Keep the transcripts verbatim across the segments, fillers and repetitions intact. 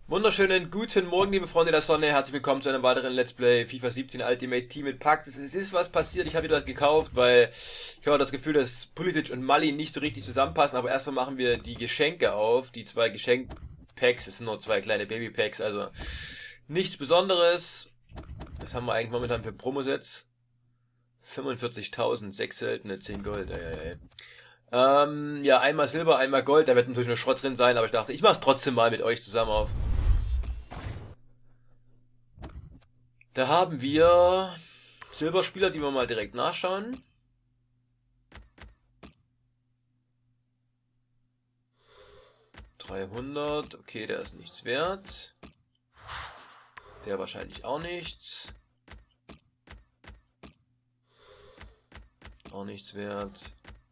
Wunderschönen guten Morgen, liebe Freunde der Sonne. Herzlich willkommen zu einem weiteren Let's Play FIFA siebzehn Ultimate Team mit Pax. Es ist was passiert, ich habe wieder was gekauft, weil ich habe das Gefühl, dass Pulisic und Mali nicht so richtig zusammenpassen. Aber erstmal machen wir die Geschenke auf, die zwei Geschenk-Packs. Es sind nur zwei kleine Baby-Packs, also nichts Besonderes. Was haben wir eigentlich momentan für Promosets? fünfundvierzigtausend, sechs seltene, zehn Gold. Ja, ja, ja. Ähm, ja, einmal Silber, einmal Gold. Da wird natürlich nur Schrott drin sein, aber ich dachte, ich mache es trotzdem mal mit euch zusammen auf. Da haben wir Silberspieler, die wir mal direkt nachschauen. dreihundert, okay, der ist nichts wert. Der wahrscheinlich auch nichts. Auch nichts wert.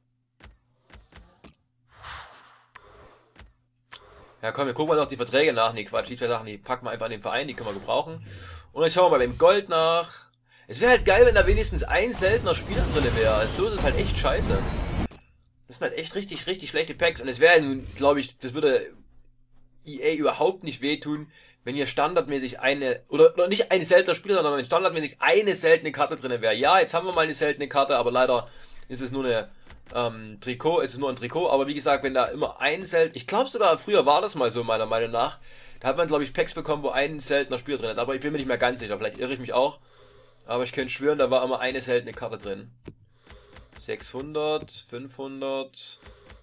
Ja komm, wir gucken mal noch die Verträge nach. Nee, Quatsch, die zwei Sachen, die packen wir einfach in den Verein, die können wir gebrauchen. Und dann schauen wir mal beim Gold nach. Es wäre halt geil, wenn da wenigstens ein seltener Spieler drin wäre. Also so ist es halt echt scheiße. Das sind halt echt richtig, richtig schlechte Packs. Und es wäre nun, glaube ich, das würde E A überhaupt nicht wehtun, wenn hier standardmäßig eine, oder, oder nicht eine seltene Spieler, sondern wenn standardmäßig eine seltene Karte drin wäre. Ja, jetzt haben wir mal eine seltene Karte, aber leider ist es nur eine ähm, Trikot, ist es nur ein Trikot. Aber wie gesagt, wenn da immer ein selten, ich glaube sogar früher war das mal so meiner Meinung nach, da hat man glaube ich Packs bekommen, wo ein seltener Spieler drin hat. Aber ich bin mir nicht mehr ganz sicher, vielleicht irre ich mich auch. Aber ich könnte schwören, da war immer eine seltene Karte drin. sechshundert, fünfhundert.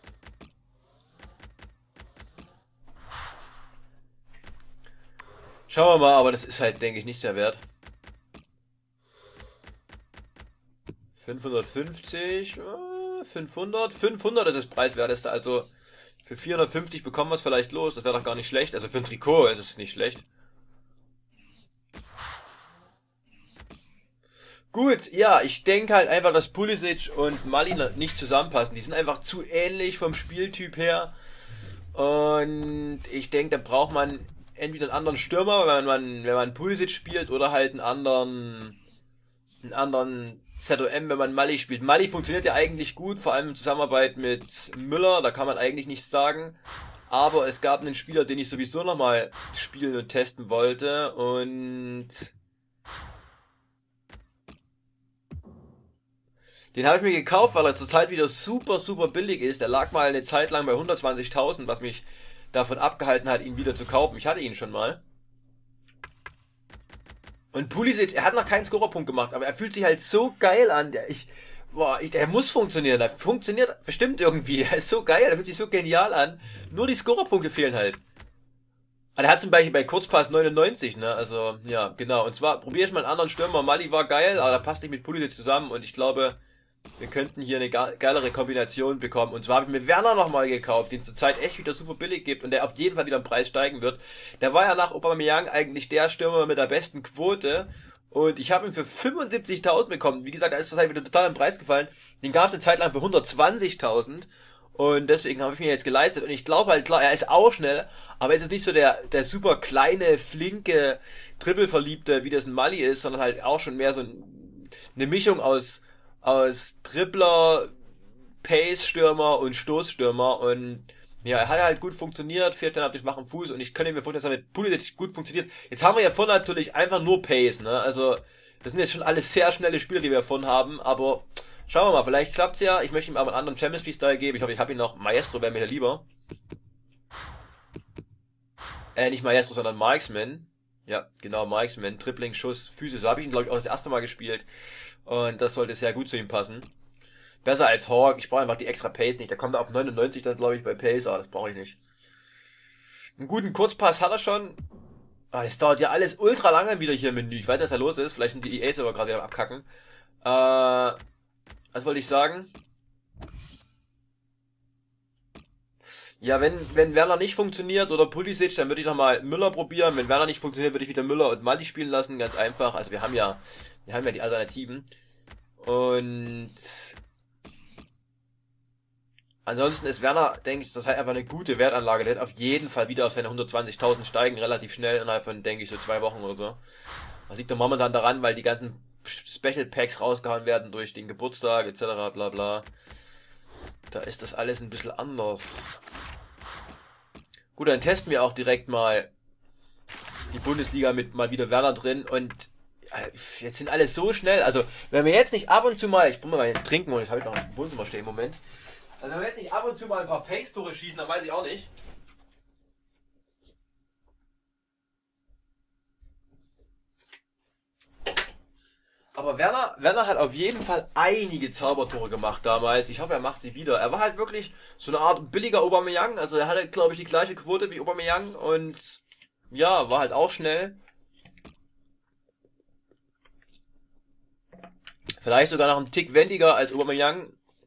Schauen wir mal, aber das ist halt, denke ich, nicht sehr wert. fünfhundertfünfzig, äh, fünfhundert, fünfhundert ist das preiswerteste, also für vierhundertfünfzig bekommen wir es vielleicht los, das wäre doch gar nicht schlecht, also für ein Trikot ist es nicht schlecht. Gut, ja, ich denke halt einfach, dass Pulisic und Mali nicht zusammenpassen, die sind einfach zu ähnlich vom Spieltyp her und ich denke, da braucht man entweder einen anderen Stürmer, wenn man, wenn man Pulisic spielt, oder halt einen anderen, einen anderen Z O M, wenn man Mali spielt. Mali funktioniert ja eigentlich gut, vor allem in Zusammenarbeit mit Müller, da kann man eigentlich nichts sagen. Aber es gab einen Spieler, den ich sowieso nochmal spielen und testen wollte und den habe ich mir gekauft, weil er zurzeit wieder super, super billig ist. Der lag mal eine Zeit lang bei hundertzwanzigtausend, was mich davon abgehalten hat, ihn wieder zu kaufen. Ich hatte ihn schon mal. Und Pulisic, er hat noch keinen Scorerpunkt gemacht, aber er fühlt sich halt so geil an. Der, ich, boah, ich, der muss funktionieren. Der funktioniert bestimmt irgendwie. Er ist so geil, er fühlt sich so genial an. Nur die Scorerpunkte fehlen halt. Er hat zum Beispiel bei Kurzpass neunundneunzig, ne? Also, ja, genau. Und zwar probiere ich mal einen anderen Stürmer. Mali war geil, aber da passt nicht mit Pulisic zusammen. Und ich glaube, wir könnten hier eine geilere Kombination bekommen. Und zwar habe ich mir Werner nochmal gekauft, den es zurzeit echt wieder super billig gibt und der auf jeden Fall wieder im Preis steigen wird. Der war ja nach Aubameyang eigentlich der Stürmer mit der besten Quote. Und ich habe ihn für fünfundsiebzigtausend bekommen. Wie gesagt, da ist das halt wieder total im Preis gefallen. Den gab es eine Zeit lang für hundertzwanzigtausend. Und deswegen habe ich mir jetzt geleistet. Und ich glaube halt, klar, er ist auch schnell, aber er ist jetzt nicht so der, der super kleine, flinke, Trippelverliebte, wie das ein Mali ist, sondern halt auch schon mehr so eine Mischung aus aus Dribbler, Pace-Stürmer und Stoßstürmer und ja, er hat halt gut funktioniert, fehlt dann natürlich schwachen Fuß und ich könnte mir vorstellen, dass er mit Pulisic gut funktioniert. Jetzt haben wir ja vorne natürlich einfach nur Pace, ne, also das sind jetzt schon alles sehr schnelle Spieler, die wir davon haben, aber schauen wir mal, vielleicht klappt's ja. Ich möchte ihm aber einen anderen Champions-Style geben, ich glaube, ich habe ihn noch, Maestro wäre mir ja lieber. Äh, nicht Maestro, sondern Marksman. Ja, genau, Marksman, Dribbling, Schuss, Füße, so habe ich ihn, glaube ich, auch das erste Mal gespielt. Und das sollte sehr gut zu ihm passen. Besser als Hawk, ich brauche einfach die extra Pace nicht. Der kommt auf neunundneunzig dann, glaube ich, bei Pace, aber das brauche ich nicht. Einen guten Kurzpass hat er schon. Ah, das dauert ja alles ultra lange wieder hier im Menü. Ich weiß nicht, was da los ist. Vielleicht sind die E A-Server gerade wieder am Abkacken. Äh, was wollte ich sagen? Ja, wenn, wenn Werner nicht funktioniert oder Pulisic, dann würde ich nochmal Müller probieren. Wenn Werner nicht funktioniert, würde ich wieder Müller und Mali spielen lassen. Ganz einfach. Also wir haben ja, wir haben ja die Alternativen. Und ansonsten ist Werner, denke ich, das ist halt einfach eine gute Wertanlage. Der wird auf jeden Fall wieder auf seine hundertzwanzigtausend steigen, relativ schnell, innerhalb von, denke ich, so zwei Wochen oder so. Das liegt doch momentan daran, weil die ganzen Special Packs rausgehauen werden durch den Geburtstag et cetera bla bla. Da ist das alles ein bisschen anders. Gut, dann testen wir auch direkt mal die Bundesliga mit mal wieder Werner drin und jetzt sind alle so schnell. Also, wenn wir jetzt nicht ab und zu mal, ich brauche mal trinken und ich habe noch im Wohnzimmer stehen im Moment. Also, wenn wir jetzt nicht ab und zu mal ein paar Pace-Tore schießen, dann weiß ich auch nicht. Aber Werner, Werner hat auf jeden Fall einige Zaubertore gemacht damals. Ich hoffe, er macht sie wieder. Er war halt wirklich so eine Art billiger Aubameyang. Also er hatte, glaube ich, die gleiche Quote wie Aubameyang und ja, war halt auch schnell. Vielleicht sogar noch einen Tick wendiger als Aubameyang.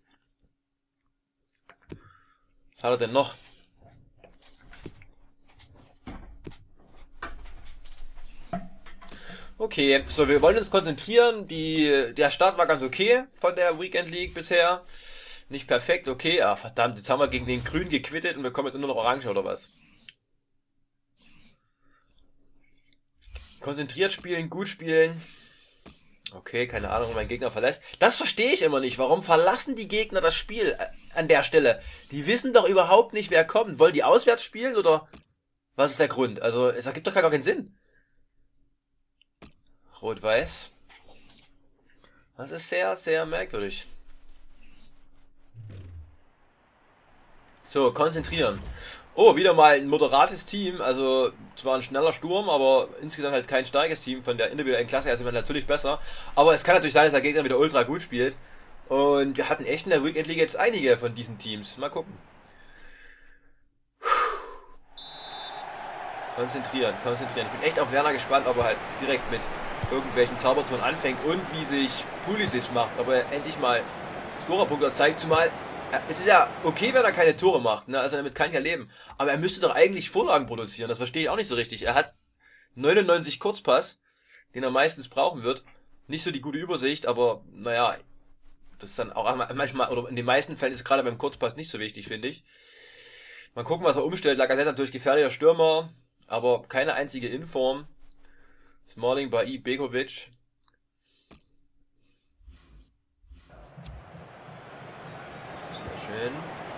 Was hat er denn noch? Okay, so, wir wollen uns konzentrieren. Die, der Start war ganz okay von der Weekend League bisher. Nicht perfekt, okay. Ah, verdammt, jetzt haben wir gegen den Grün gequittet und wir kommen jetzt nur noch Orange oder was? Konzentriert spielen, gut spielen. Okay, keine Ahnung, mein Gegner verlässt. Das verstehe ich immer nicht. Warum verlassen die Gegner das Spiel an der Stelle? Die wissen doch überhaupt nicht, wer kommt. Wollen die auswärts spielen oder was ist der Grund? Also, es ergibt doch gar keinen Sinn. Rot-Weiß. Das ist sehr, sehr merkwürdig. So, konzentrieren. Oh, wieder mal ein moderates Team. Also, zwar ein schneller Sturm, aber insgesamt halt kein starkes Team. Von der individuellen Klasse her sind wir natürlich besser. Aber es kann natürlich sein, dass der Gegner wieder ultra gut spielt. Und wir hatten echt in der Weekend League jetzt einige von diesen Teams. Mal gucken. Konzentrieren, konzentrieren. Ich bin echt auf Werner gespannt, ob er halt direkt mit irgendwelchen Zaubertoren anfängt und wie sich Pulisic macht, ob er endlich mal Scorerpunkte zeigt, zumal es ist ja okay, wenn er keine Tore macht, ne? Also damit kann ich ja leben, aber er müsste doch eigentlich Vorlagen produzieren, das verstehe ich auch nicht so richtig. Er hat neunundneunzig Kurzpass, den er meistens brauchen wird, nicht so die gute Übersicht, aber naja, das ist dann auch manchmal, oder in den meisten Fällen ist es gerade beim Kurzpass nicht so wichtig, finde ich. Mal gucken, was er umstellt. Lacazette natürlich gefährlicher Stürmer, aber keine einzige Inform. Smalling, Bailly, Begovic. Sehr schön.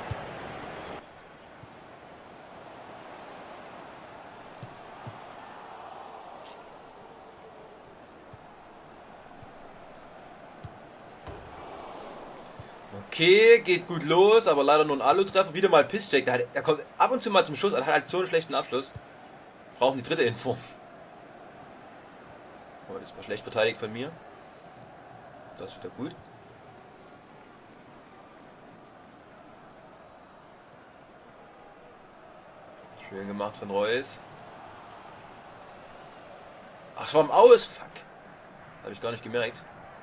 Okay, geht gut los, aber leider nur ein Alu-Treffer. Wieder mal Pisscheck. Er kommt ab und zu mal zum Schuss und hat halt so einen schlechten Abschluss. Brauchen die dritte Info. Oh, das war schlecht verteidigt von mir. Das ist wieder gut. Schön gemacht von Reus. Ach, es war im Aus. Fuck. Habe ich gar nicht gemerkt.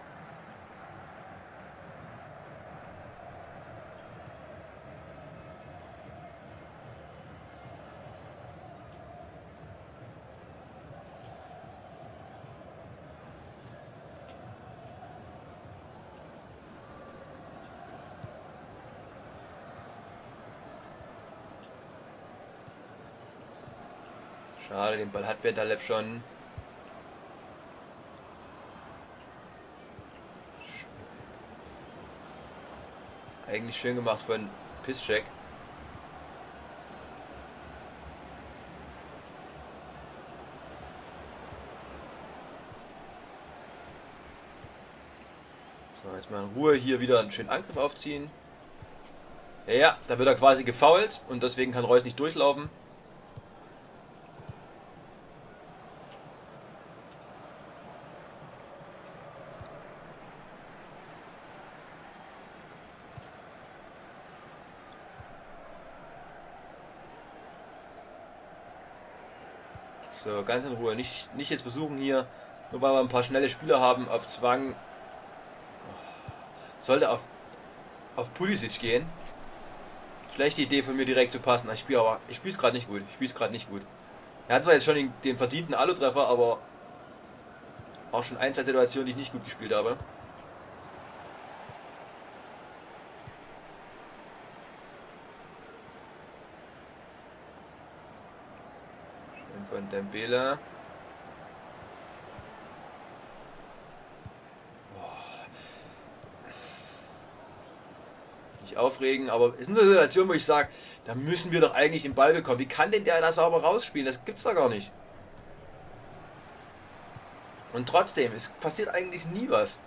Schade, den Ball hat Bentaleb schon. Eigentlich schön gemacht von Pisscheck. So, jetzt mal in Ruhe hier wieder einen schönen Angriff aufziehen. Ja, da wird er quasi gefoult und deswegen kann Reus nicht durchlaufen. So, ganz in Ruhe. Nicht, nicht jetzt versuchen hier, nur weil wir ein paar schnelle Spieler haben, auf Zwang. Sollte auf, auf Pulisic gehen. Schlechte Idee von mir direkt zu passen. Ich spiele aber, ich spiele es gerade nicht gut. Ich spiele es gerade nicht gut. Er hat zwar jetzt schon den, den verdienten Alu-Treffer, aber auch schon ein, zwei Situationen, die ich nicht gut gespielt habe. Von Dembele. Nicht aufregen, aber es ist eine Situation, wo ich sage, da müssen wir doch eigentlich den Ball bekommen. Wie kann denn der da sauber rausspielen? Das gibt's doch gar nicht. Und trotzdem, es passiert eigentlich nie was.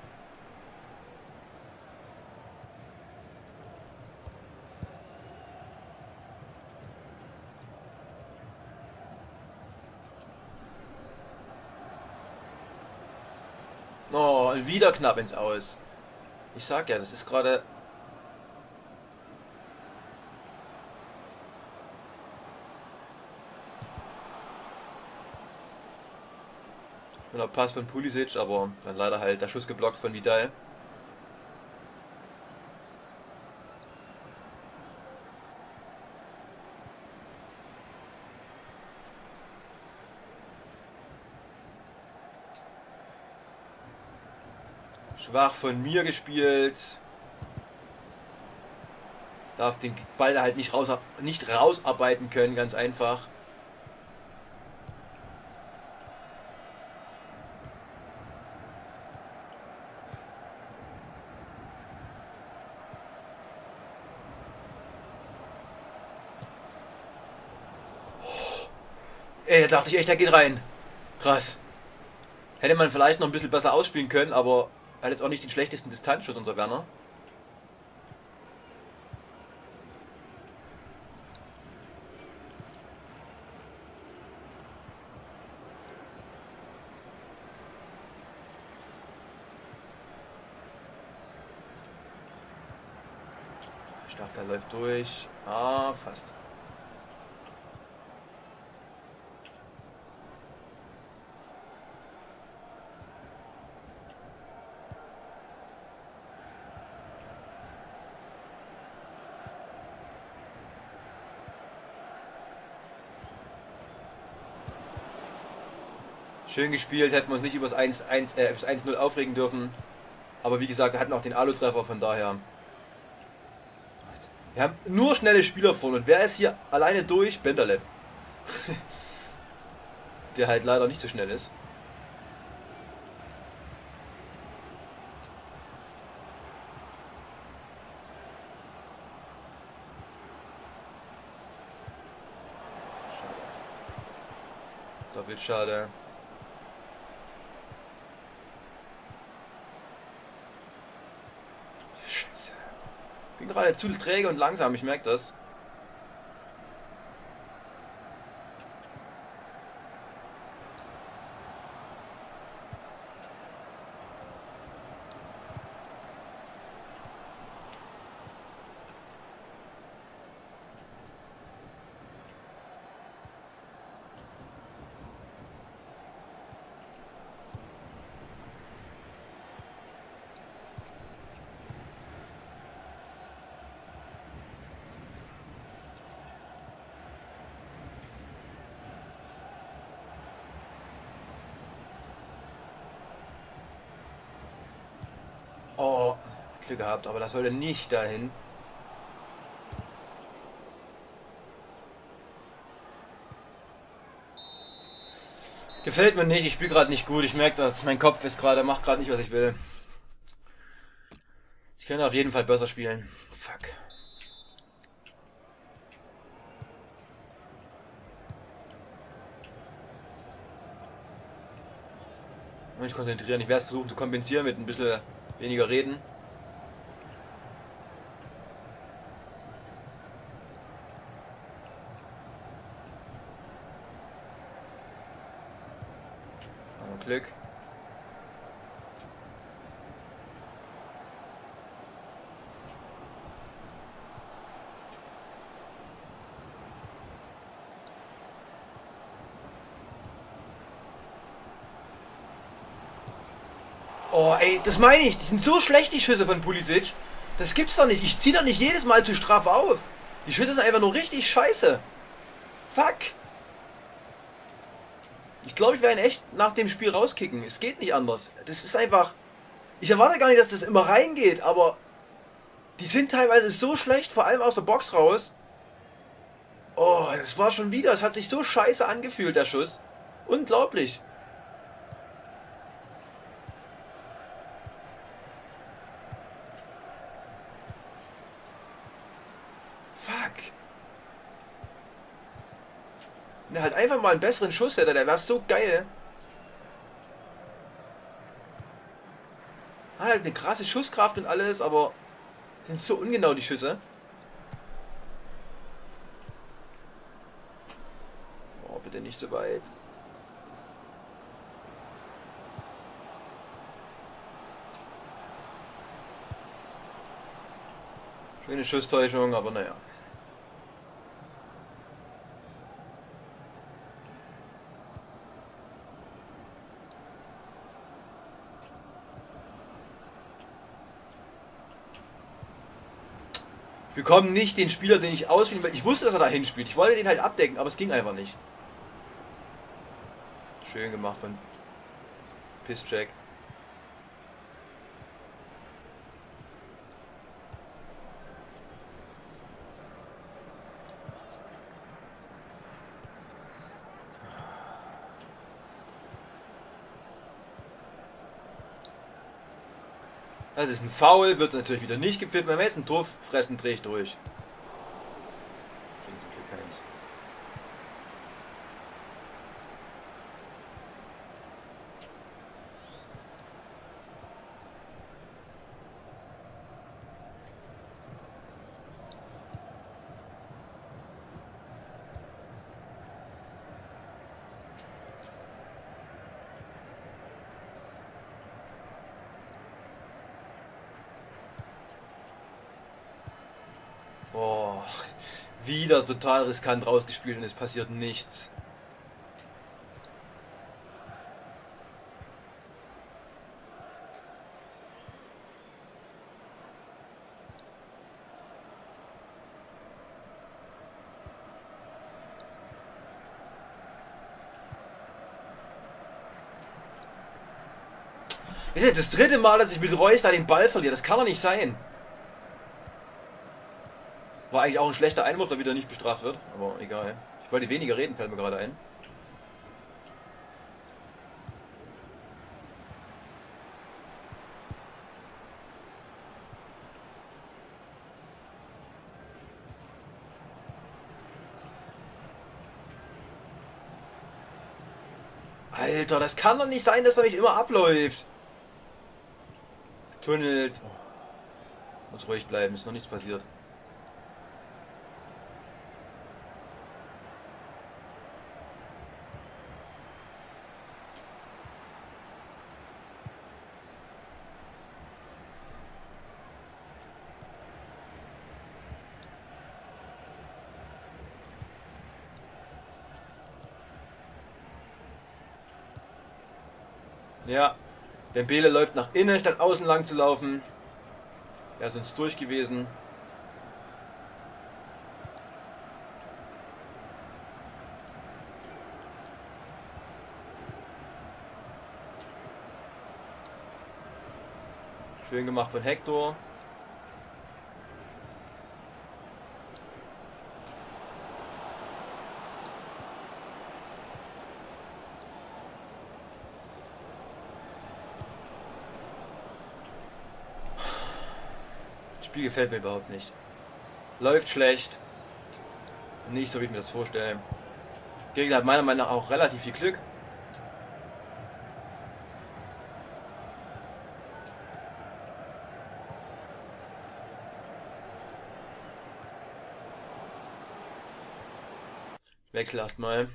Oh, wieder knapp ins Aus. Ich sag ja, das ist gerade... Und der Pass von Pulisic, aber dann leider halt der Schuss geblockt von Vidal. Schwach von mir gespielt. Darf den Ball halt nicht, raus, nicht rausarbeiten können, ganz einfach. Ey, da dachte ich echt, der geht rein. Krass. Hätte man vielleicht noch ein bisschen besser ausspielen können, aber er hat jetzt auch nicht den schlechtesten Distanzschuss, unser Werner. Ich dachte, er läuft durch. Ah, fast. Schön gespielt, hätten wir uns nicht über das eins null aufregen dürfen. Aber wie gesagt, wir hatten auch den Alu-Treffer, von daher. Wir haben nur schnelle Spieler vorne. Und wer ist hier alleine durch? Benderleb. Der halt leider nicht so schnell ist. Doppelt schade. Scheiße. Ich bin gerade zu träge und langsam, ich merke das. Oh, Glück gehabt, aber das sollte nicht dahin. Gefällt mir nicht, ich spiele gerade nicht gut, ich merke das, mein Kopf ist gerade, macht gerade nicht, was ich will. Ich könnte auf jeden Fall besser spielen. Fuck. Ich muss mich konzentrieren, ich werde es versuchen zu kompensieren mit ein bisschen weniger reden. Aber Glück. Oh, ey, das meine ich. Die sind so schlecht, die Schüsse von Pulisic. Das gibt's doch nicht. Ich zieh doch nicht jedes Mal zu straff auf. Die Schüsse sind einfach nur richtig scheiße. Fuck. Ich glaube, ich werde ihn echt nach dem Spiel rauskicken. Es geht nicht anders. Das ist einfach... Ich erwarte gar nicht, dass das immer reingeht, aber... Die sind teilweise so schlecht, vor allem aus der Box raus. Oh, das war schon wieder... Es hat sich so scheiße angefühlt, der Schuss. Unglaublich. Fuck. Der halt einfach mal einen besseren Schuss hätte, der wäre so geil. Hat halt eine krasse Schusskraft und alles, aber sind so ungenau die Schüsse. Oh, bitte nicht so weit. Schöne Schusstäuschung, aber naja. Wir bekommen nicht den Spieler, den ich ausspielen will. Ich wusste, dass er da hinspielt. Ich wollte den halt abdecken, aber es ging einfach nicht. Schön gemacht von Pisscheck. Das ist ein Foul, wird natürlich wieder nicht gepfiffen. Wenn wir jetzt ein Tor fressen, drehe ich durch. Kriegen zum Glück keins. Boah, wieder total riskant rausgespielt und es passiert nichts. Das ist jetzt das dritte Mal, dass ich mit Reus da den Ball verliere. Das kann doch nicht sein. War eigentlich auch ein schlechter Einwurf, der wieder nicht bestraft wird. Aber egal. Ich wollte weniger reden, fällt mir gerade ein. Alter, das kann doch nicht sein, dass er mich immer abläuft. Tunnelt. Oh. Muss ruhig bleiben, ist noch nichts passiert. Ja, Dembele läuft nach innen, statt außen lang zu laufen. Wäre sonst durch gewesen. Schön gemacht von Hector. Das Spiel gefällt mir überhaupt nicht. Läuft schlecht. Nicht so, wie ich mir das vorstelle. Gegner hat meiner Meinung nach auch relativ viel Glück. Wechsel erstmal.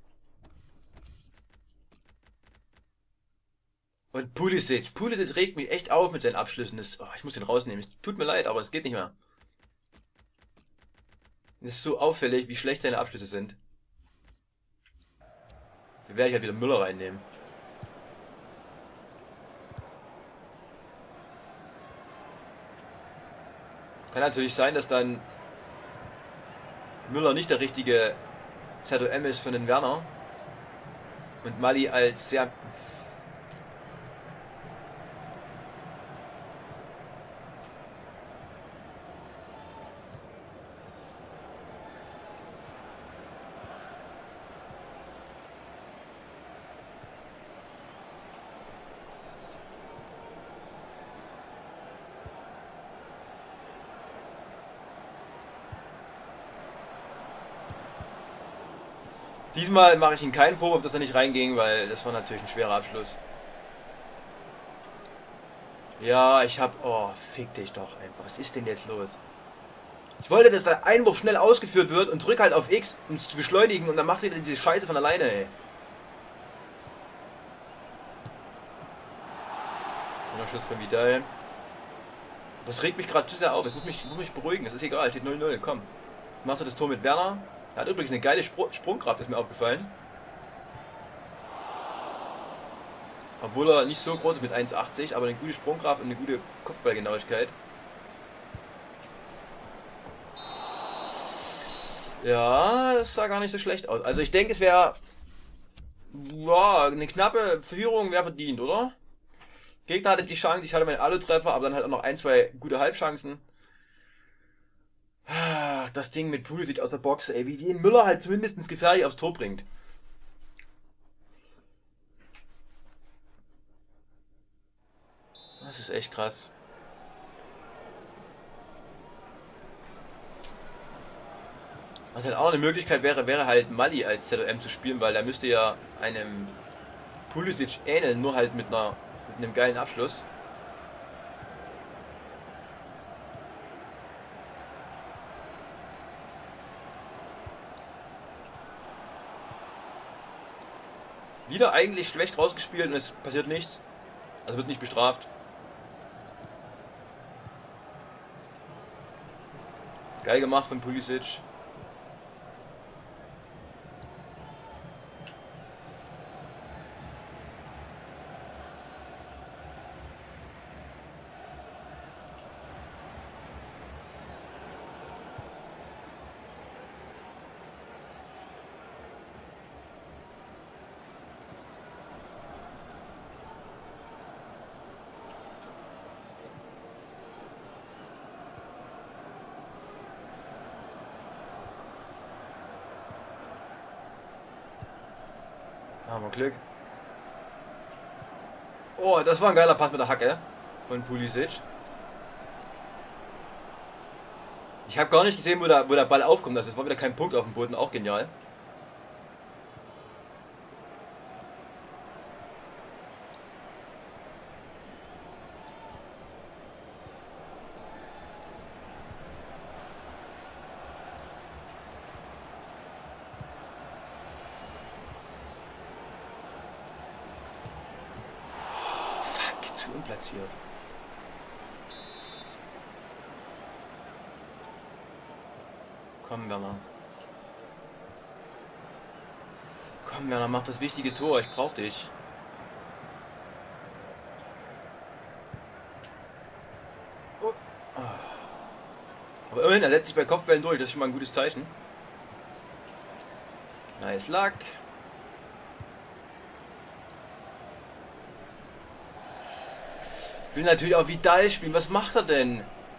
Und Pulisic. Pulisic regt mich echt auf mit seinen Abschlüssen. Das, oh, ich muss den rausnehmen. Es tut mir leid, aber es geht nicht mehr. Es ist so auffällig, wie schlecht seine Abschlüsse sind. Da werde ich halt wieder Müller reinnehmen. Kann natürlich sein, dass dann Müller nicht der richtige Z O M ist für den Werner. Und Mali als sehr... Diesmal mache ich ihm keinen Vorwurf, dass er nicht reinging, weil das war natürlich ein schwerer Abschluss. Ja, ich hab... Oh, fick dich doch einfach. Was ist denn jetzt los? Ich wollte, dass der Einwurf schnell ausgeführt wird und drück halt auf X, um es zu beschleunigen und dann macht wieder diese Scheiße von alleine, ey. Schuss von Vidal. Das regt mich gerade zu sehr auf. Es muss mich, muss mich beruhigen. Es ist egal. Steht null null. Komm. Machst du das Tor mit Werner? Er hat übrigens eine geile Spr Sprungkraft, ist mir aufgefallen. Obwohl er nicht so groß ist mit eins achtzig, aber eine gute Sprungkraft und eine gute Kopfballgenauigkeit. Ja, das sah gar nicht so schlecht aus. Also ich denke, es wäre... Ja, eine knappe Führung wäre verdient, oder? Gegner hatte die Chance, ich hatte meinen Alu-Treffer, aber dann halt auch noch ein, zwei gute Halbchancen. Das Ding mit Pulisic aus der Box, ey, wie den Müller halt zumindest gefährlich aufs Tor bringt. Das ist echt krass. Was halt auch eine Möglichkeit wäre, wäre halt Mali als Z O M zu spielen, weil der müsste ja einem Pulisic ähneln, nur halt mit einer mit einem geilen Abschluss. Wieder eigentlich schlecht rausgespielt und es passiert nichts. Also wird nicht bestraft. Geil gemacht von Pulisic. Haben wir Glück. Oh, das war ein geiler Pass mit der Hacke von Pulisic. Ich habe gar nicht gesehen, wo der, wo der Ball aufkommt. Das war wieder kein Punkt auf dem Boden. Auch genial. Zu unplatziert. Komm, Werner. Komm, Werner, mach das wichtige Tor. Ich brauch dich. Oh. Aber immerhin, er setzt sich bei Kopfbällen durch. Das ist schon mal ein gutes Zeichen. Nice luck. Will natürlich auch Vidal spielen. Was macht er denn?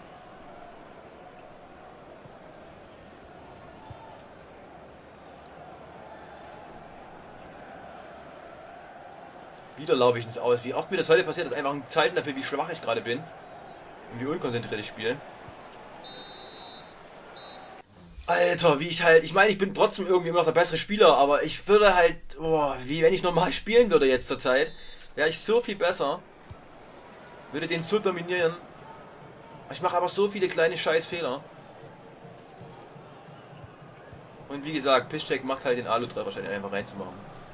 Wieder laufe ich ins Aus. Wie oft mir das heute passiert, ist einfach ein Zeichen dafür, wie schwach ich gerade bin. Und wie unkonzentriert ich spiele. Alter, wie ich halt... Ich meine, ich bin trotzdem irgendwie immer noch der bessere Spieler, aber ich würde halt... Oh, wie wenn ich normal spielen würde jetzt zur Zeit, wäre ich so viel besser. Würde den so dominieren. Ich mache aber so viele kleine Scheißfehler. Und wie gesagt, Piszczek macht halt den Alu-Treffer wahrscheinlich einfach reinzumachen.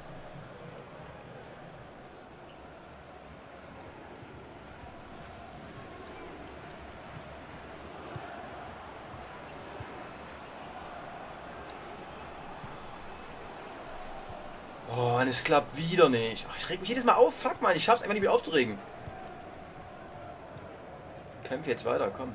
Oh, und es klappt wieder nicht. Ach, ich reg mich jedes Mal auf. Fuck, man, ich schaff's einfach nicht mehr aufzuregen. Kämpfe jetzt weiter, komm.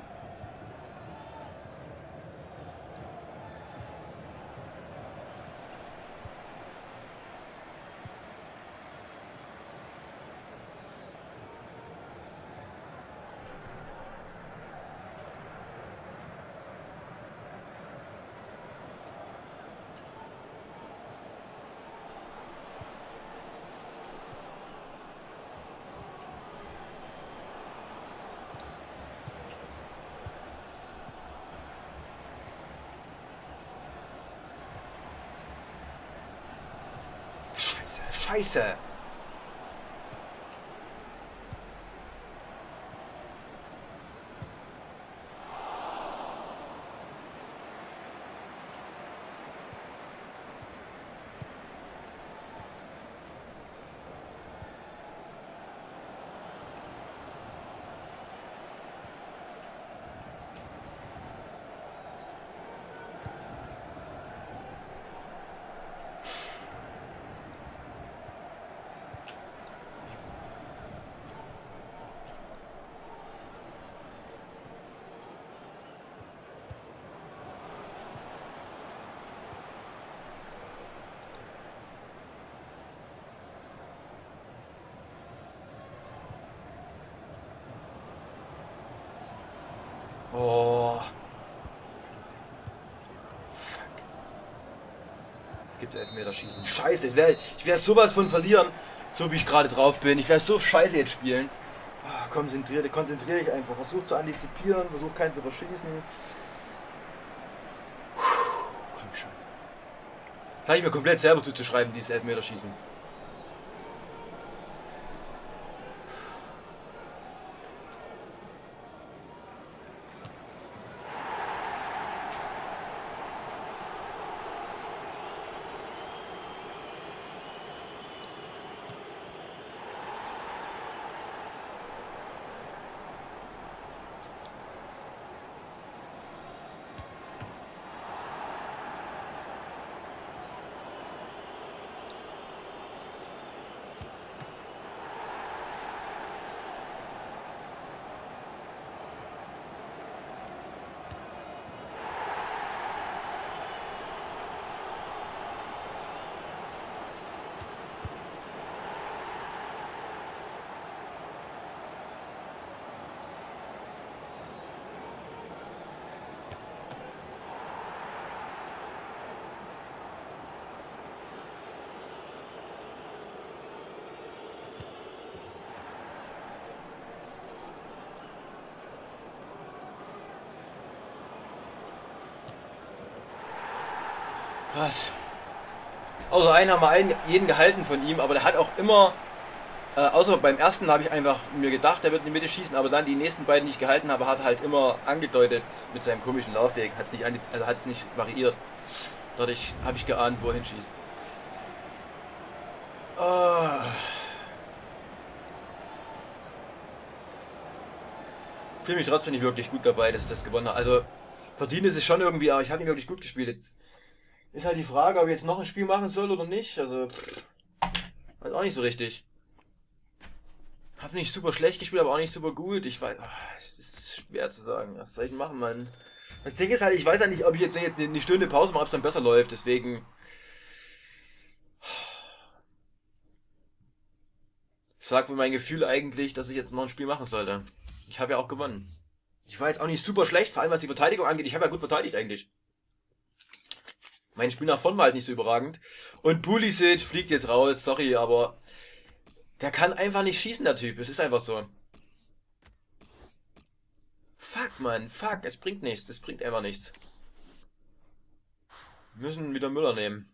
Scheiße. Oh. Fuck. Es gibt Elfmeterschießen. Scheiße, ich werde ich werd sowas von verlieren, so wie ich gerade drauf bin. Ich werde so scheiße jetzt spielen. Oh, konzentriere, konzentriere dich einfach. Versuch zu antizipieren, versuch keinen zu verschießen. Puh, komm schon. Das habe ich mir komplett selber zuzuschreiben, dieses Elfmeterschießen. Krass. Außer einen haben wir einen, jeden gehalten von ihm, aber der hat auch immer, äh, außer beim ersten habe ich einfach mir gedacht, er wird in die Mitte schießen, aber dann die nächsten beiden, die ich gehalten habe, hat er halt immer angedeutet mit seinem komischen Laufweg, hat es nicht, also hat's nicht variiert. Dadurch habe ich geahnt, wo er hinschießt. Oh. Ich fühle mich trotzdem nicht wirklich gut dabei, dass ich das gewonnen habe. Also verdient ist es schon irgendwie, aber ich habe nicht wirklich gut gespielt. Jetzt ist halt die Frage, ob ich jetzt noch ein Spiel machen soll oder nicht. Also, weiß auch nicht so richtig. Hab nicht super schlecht gespielt, aber auch nicht super gut. Ich weiß, es ist schwer zu sagen. Was soll ich machen, Mann? Das Ding ist halt, ich weiß ja nicht, ob ich jetzt, jetzt eine Stunde Pause mache, ob es dann besser läuft. Deswegen sagt mir mein Gefühl eigentlich, dass ich jetzt noch ein Spiel machen sollte. Ich habe ja auch gewonnen. Ich war jetzt auch nicht super schlecht, vor allem was die Verteidigung angeht. Ich habe ja gut verteidigt eigentlich. Mein Spiel nach vorne war halt nicht so überragend. Und Pulisic fliegt jetzt raus, sorry, aber der kann einfach nicht schießen, der Typ. Es ist einfach so. Fuck, Mann, fuck, es bringt nichts. Es bringt einfach nichts. Wir müssen wieder Müller nehmen.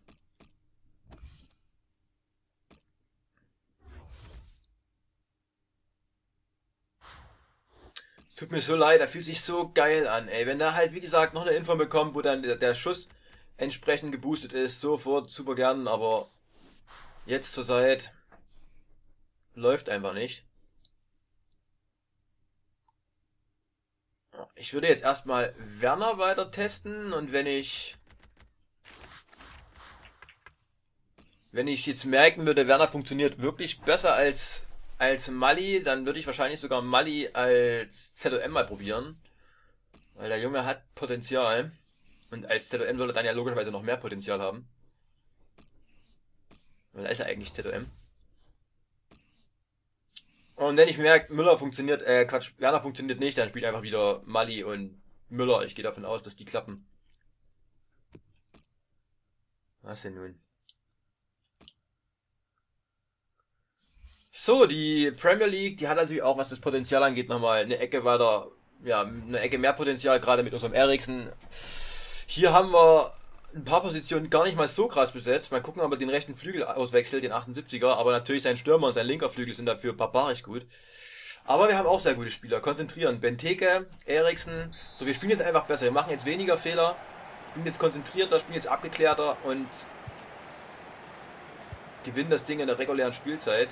Es tut mir so leid, er fühlt sich so geil an, ey. Wenn da halt, wie gesagt, noch eine Info bekommt, wo dann der, der Schuss entsprechend geboostet ist, sofort super gern, aber jetzt zur Zeit läuft einfach nicht. Ich würde jetzt erstmal Werner weiter testen und wenn ich wenn ich jetzt merken würde, Werner funktioniert wirklich besser als als Mali, dann würde ich wahrscheinlich sogar Mali als Z O M mal probieren, weil der Junge hat Potenzial. Und als Z O M soll er dann ja logischerweise noch mehr Potenzial haben. Weil da ist er eigentlich Z O M. Und wenn ich merke, Müller funktioniert, äh, Quatsch, Werner funktioniert nicht, dann spielt einfach wieder Mali und Müller. Ich gehe davon aus, dass die klappen. Was denn nun? So, die Premier League, die hat natürlich auch, was das Potenzial angeht, nochmal eine Ecke weiter, ja, eine Ecke mehr Potenzial, gerade mit unserem Eriksen. Hier haben wir ein paar Positionen gar nicht mal so krass besetzt. Mal gucken, ob er den rechten Flügel auswechselt, den achtundsiebziger. Aber natürlich sein Stürmer und sein linker Flügel sind dafür barbarisch gut. Aber wir haben auch sehr gute Spieler. Konzentrieren. Benteke, Eriksen. So, wir spielen jetzt einfach besser. Wir machen jetzt weniger Fehler. Spielen jetzt konzentrierter, spielen jetzt abgeklärter und gewinnen das Ding in der regulären Spielzeit.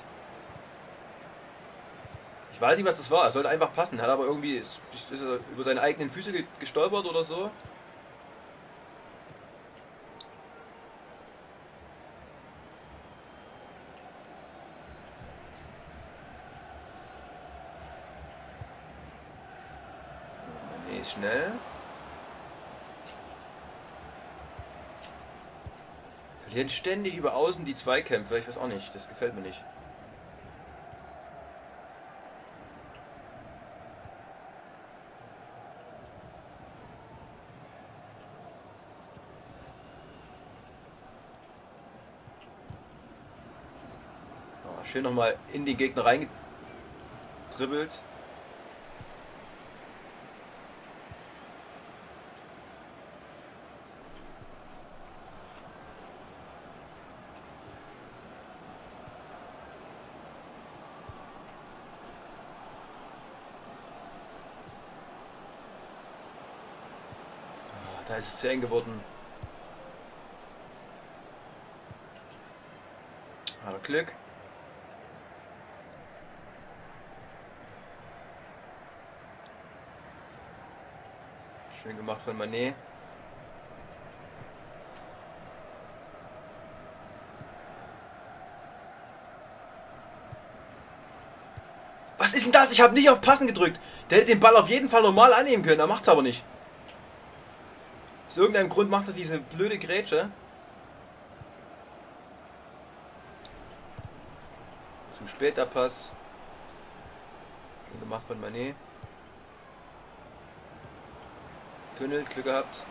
Ich weiß nicht, was das war. Es sollte einfach passen. Hat aber irgendwie ist, ist er über seine eigenen Füße gestolpert oder so. Schnell. Verlieren ständig über außen die Zweikämpfe. Ich weiß auch nicht. Das gefällt mir nicht. Schön nochmal in die Gegner reingedribbelt. Da ist es zu eng geworden. Aber Glück. Schön gemacht von Mané. Was ist denn das? Ich habe nicht auf Passen gedrückt. Der hätte den Ball auf jeden Fall normal annehmen können. Er macht es aber nicht. Aus irgendeinem Grund macht er diese blöde Grätsche. Zu spät der Pass. Schön gemacht von Mané. Tunnel, Glück gehabt.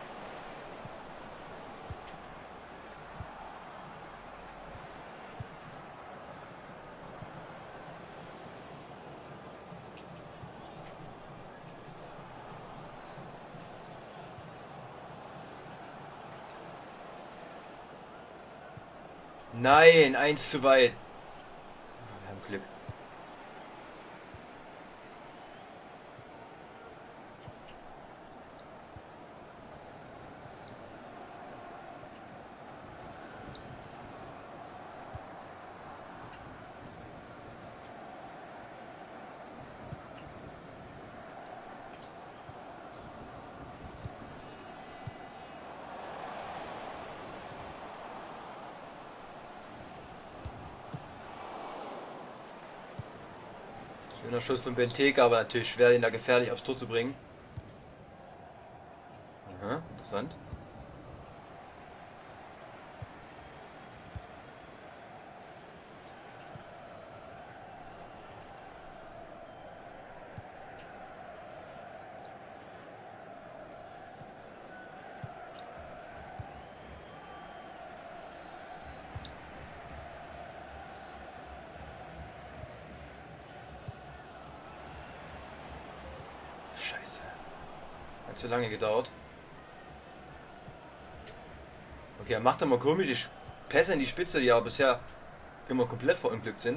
Nein, eins zu weit. Wir haben Glück. Schöner Schuss von Benteke, aber natürlich schwer, ihn da gefährlich aufs Tor zu bringen. Aha, interessant. Scheiße. Hat zu lange gedauert. Okay, er macht immer komische Pässe in die Spitze, die aber bisher immer komplett verunglückt sind.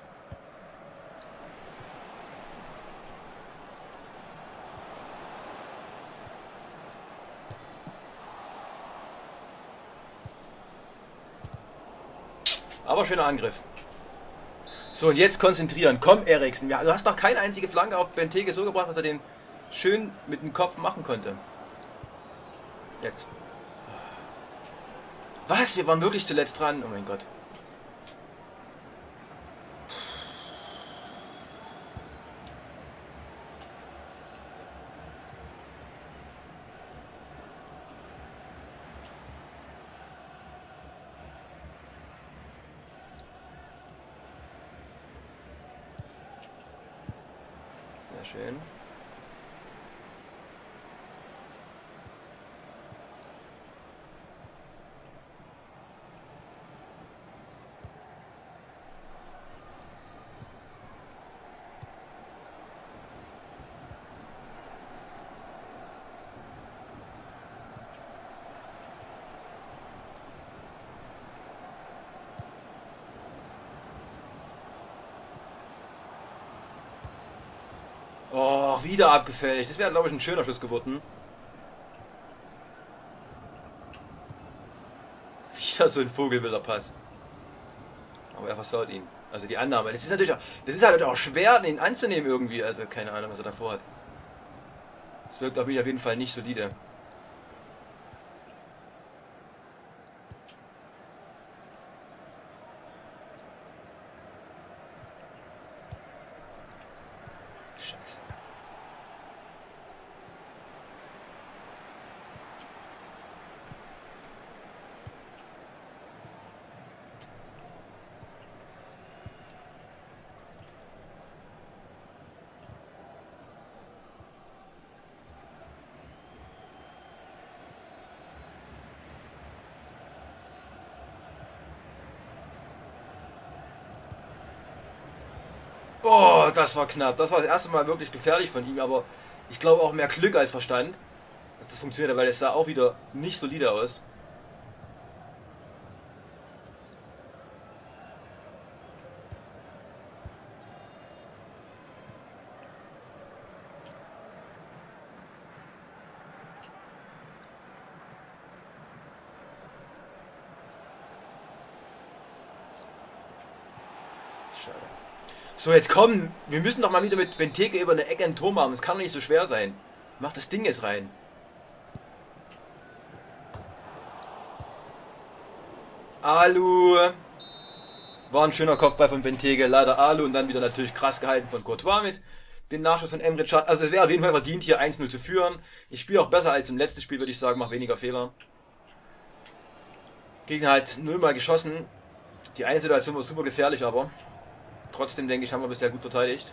Aber schöner Angriff. So, und jetzt konzentrieren. Komm, Eriksen. Ja, du hast noch keine einzige Flanke auf Benteke so gebracht, dass er den schön mit dem Kopf machen konnte. Jetzt. Was? Wir waren wirklich zuletzt dran. Oh mein Gott. Sehr schön. Oh, wieder abgefälscht. Das wäre, glaube ich, ein schöner Schuss geworden. Wieder so ein vogelwilder Pass. Aber er versaut ihn. Also die Annahme. Das ist natürlich auch, das ist halt auch schwer, den anzunehmen irgendwie. Also keine Ahnung, was er davor hat. Das wirkt auf mich auf jeden Fall nicht solide. Scheiße. Oh, das war knapp. Das war das erste Mal wirklich gefährlich von ihm, aber ich glaube auch mehr Glück als Verstand, dass das funktioniert, weil es sah auch wieder nicht solide aus. Schade. So, jetzt komm. Wir müssen doch mal wieder mit Benteke über eine Ecke ein Tor machen. Das kann doch nicht so schwer sein. Mach das Ding jetzt rein. Alu. War ein schöner Kopfball von Benteke. Leider Alu und dann wieder natürlich krass gehalten von Courtois mit den Nachschuss von Emre Can. Also es wäre auf jeden Fall verdient, hier eins null zu führen. Ich spiele auch besser als im letzten Spiel, würde ich sagen. Mach weniger Fehler. Gegner hat null mal geschossen. Die eine Situation war super gefährlich, aber trotzdem denke ich, haben wir bisher gut verteidigt.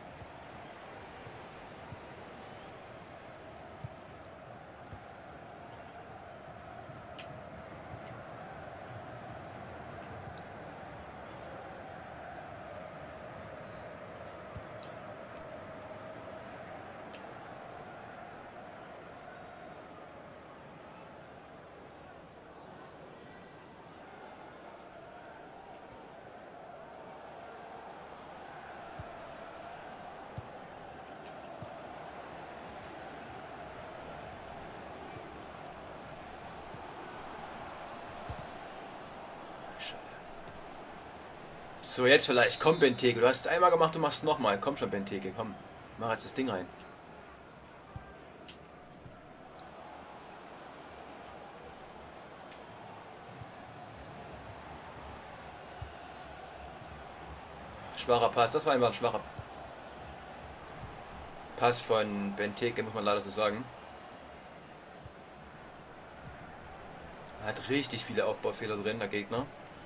So, jetzt vielleicht. Komm, Benteke. Du hast es einmal gemacht, du machst es nochmal. Komm schon, Benteke. Komm. Mach jetzt das Ding rein. Schwacher Pass. Das war einfach ein schwacher Pass von Benteke, muss man leider so sagen. Er hat richtig viele Aufbaufehler drin, der Gegner.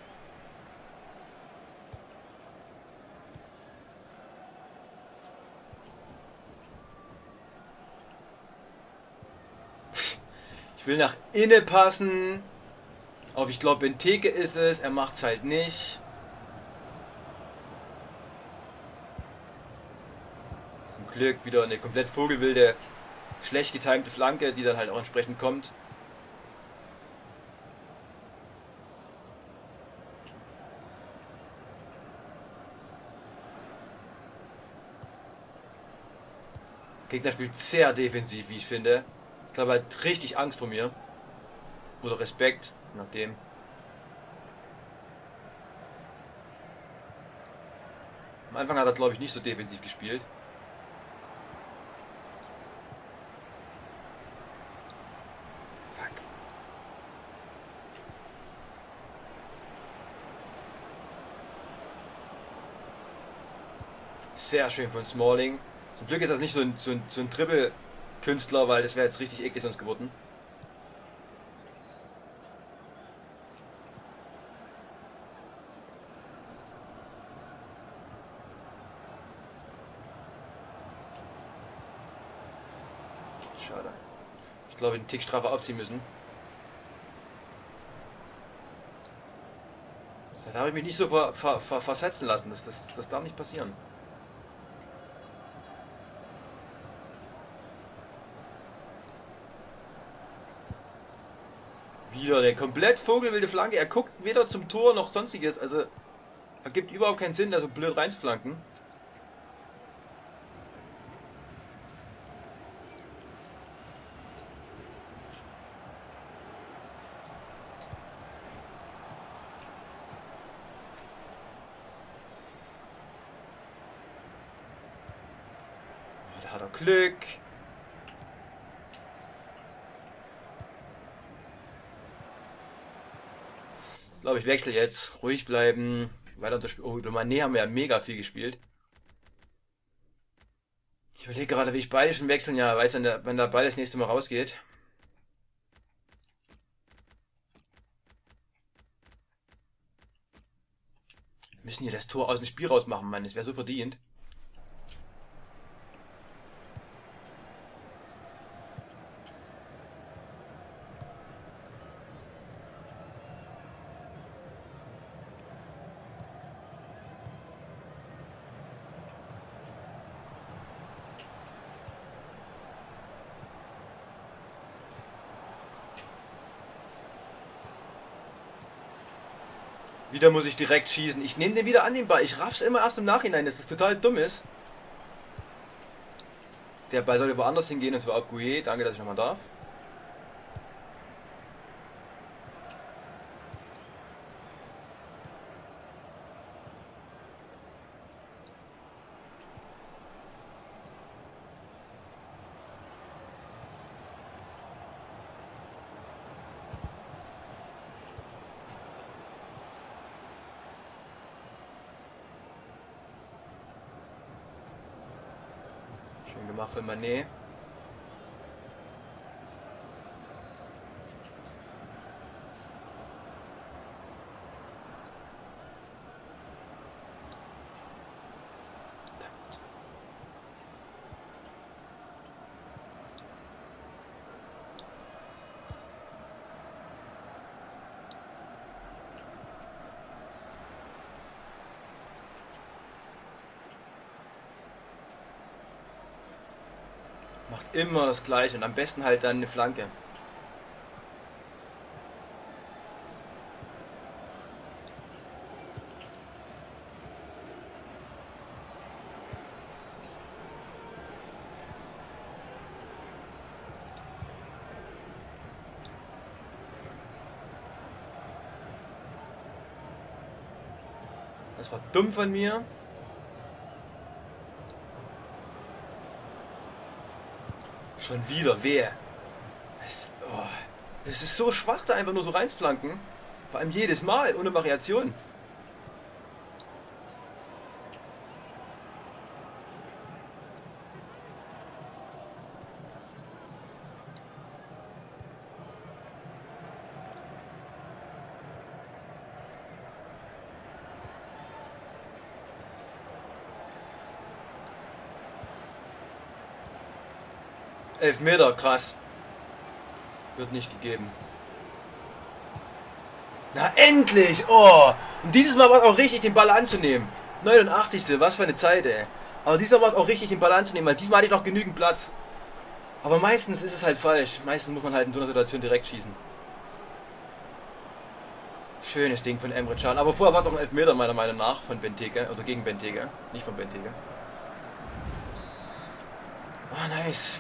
Ich will nach innen passen. Aber ich glaube, Benteke ist es. Er macht es halt nicht. Zum Glück wieder eine komplett vogelwilde, schlecht getimte Flanke, die dann halt auch entsprechend kommt. Der Gegner spielt sehr defensiv, wie ich finde. Ich glaube, er hat richtig Angst vor mir. Oder Respekt, je nachdem. Am Anfang hat er, glaube ich, nicht so defensiv gespielt. Fuck. Sehr schön von Smalling. Zum Glück ist das nicht so ein, so ein, so ein Triple-Künstler, weil das wäre jetzt richtig eklig sonst geworden. Schade. Ich glaube, den Tick straffer aufziehen müssen. Das habe ich mich nicht so ver, ver, ver, versetzen lassen. Das, das, das darf nicht passieren. Wieder eine komplett vogelwilde Flanke. Er guckt weder zum Tor noch sonstiges. Also, ergibt überhaupt keinen Sinn, da so blöd reinzuflanken. Da hat er Glück. Ich glaube, ich wechsle jetzt. Ruhig bleiben. Weiter unter Oh, über Mané haben wir ja mega viel gespielt. Ich überlege gerade, wie ich beide schon wechseln. Ja, weiß, wenn der, wenn der Ball das nächste Mal rausgeht. Wir müssen hier das Tor aus dem Spiel rausmachen, Mann. Das wäre so verdient. Wieder muss ich direkt schießen. Ich nehme den wieder an den Ball. Ich raff's immer erst im Nachhinein, dass das total dumm ist. Der Ball sollte woanders hingehen, und zwar auf Gouillet. Danke, dass ich nochmal darf. Schön gemacht von Mané. Macht immer das Gleiche und am besten halt dann eine Flanke. Das war dumm von mir. Schon wieder, wer? Es, oh, es ist so schwach, da einfach nur so reinflanken. Vor allem jedes Mal, ohne Variation. Elfmeter, krass. Wird nicht gegeben. Na endlich! Oh! Und dieses Mal war es auch richtig, den Ball anzunehmen. neunundachtzigste Was für eine Zeit, ey. Aber diesmal war es auch richtig, den Ball anzunehmen, weil diesmal hatte ich noch genügend Platz. Aber meistens ist es halt falsch. Meistens muss man halt in so einer Situation direkt schießen. Schönes Ding von Emre Can. Aber vorher war es auch ein Elfmeter meiner Meinung nach von Benteke. Also gegen Benteke. Nicht von Benteke. Ah, nice.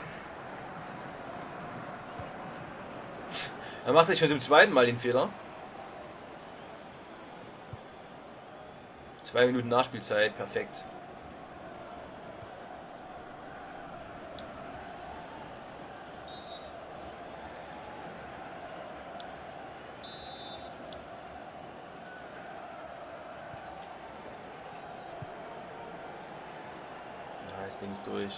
Er macht jetzt schon zum zweiten Mal den Fehler. Zwei Minuten Nachspielzeit, perfekt. Ja, das Ding ist durch.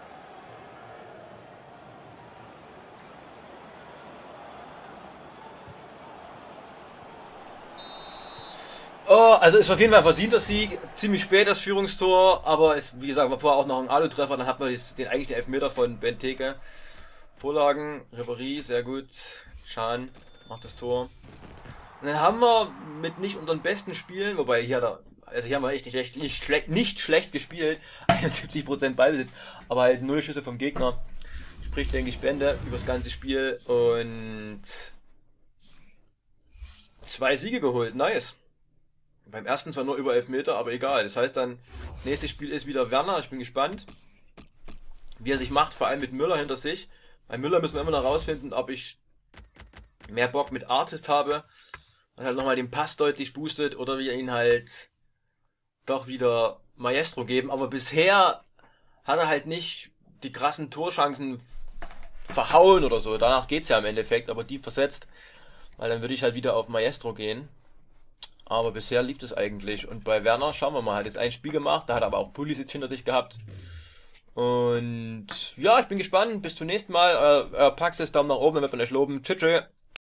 Oh, also ist auf jeden Fall ein verdienter Sieg, ziemlich spät das Führungstor, aber es, wie gesagt, war vorher auch noch ein Alu-Treffer, dann hat man den eigentlichen Elfmeter von Benteke. Vorlagen, Ribéry, sehr gut, Can macht das Tor. Und dann haben wir mit nicht unseren besten Spielen, wobei hier, da, also hier haben wir echt nicht, echt nicht, schlecht, nicht schlecht gespielt, einundsiebzig Prozent Ballbesitz, aber halt null Schüsse vom Gegner. Sprich, denke ich, Bände über das ganze Spiel und zwei Siege geholt, nice. Beim ersten zwar nur über elf Meter, aber egal. Das heißt dann, nächstes Spiel ist wieder Werner. Ich bin gespannt, wie er sich macht, vor allem mit Müller hinter sich. Bei Müller müssen wir immer noch rausfinden, ob ich mehr Bock mit Artist habe und halt nochmal den Pass deutlich boostet oder wir ihn halt doch wieder Maestro geben. Aber bisher hat er halt nicht die krassen Torchancen verhauen oder so. Danach geht es ja im Endeffekt, aber die versetzt. Weil dann würde ich halt wieder auf Maestro gehen. Aber bisher lief es eigentlich. Und bei Werner, schauen wir mal, hat jetzt ein Spiel gemacht, da hat er aber auch Pulisic hinter sich gehabt. Und ja, ich bin gespannt. Bis zum nächsten Mal. Äh, äh, Paxis, Daumen nach oben, wenn wir von euch loben. Tschüss. Tschüss.